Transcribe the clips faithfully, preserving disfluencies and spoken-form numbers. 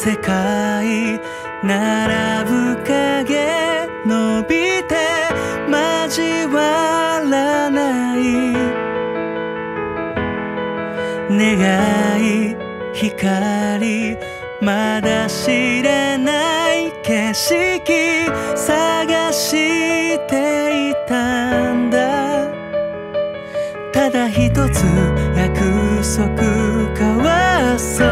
世界並ぶ影伸びて交わらない願い光まだ知らない景色探していたんだ。ただ一つ約束交わそう。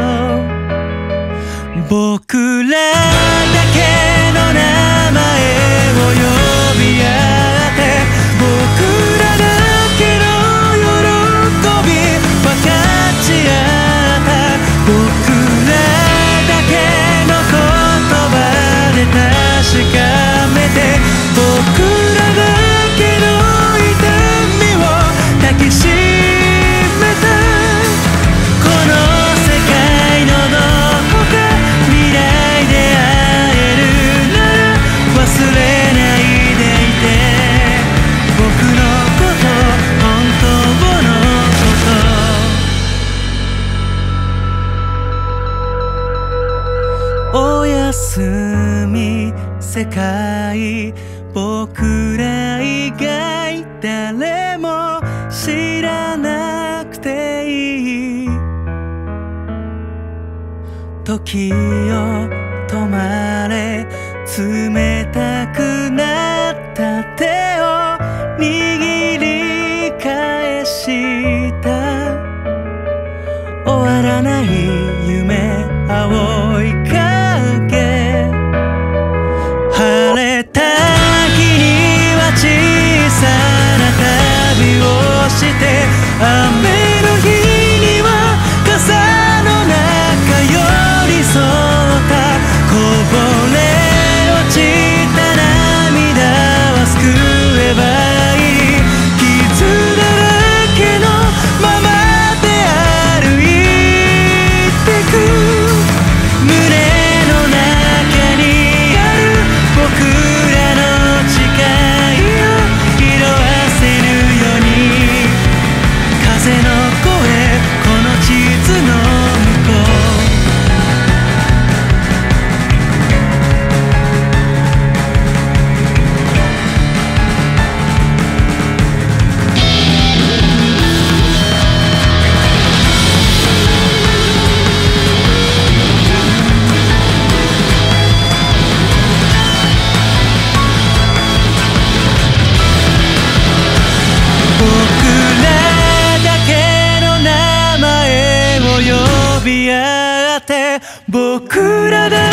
僕らだけの名前を呼び合って僕らだけの喜び分かち合った僕らだけの言葉で確かめて僕らだけの痛みを抱きしめたこの世界のどこか未来で会えるなら忘れないでいて僕のこと本当のことおやすみ世界僕ら以外誰も知らなくていい時よ止まれ冷たくなった手を握り返した終わらない夢青い影晴れた日には小さな旅をして雨の日には傘の中寄り添ったこぼれ落ちた涙は救えばいい傷だらけのままで歩いてく胸の中にある僕らの誓いを色あせるように風の声この地図の向こう僕らだけの名前を呼び合って僕らだ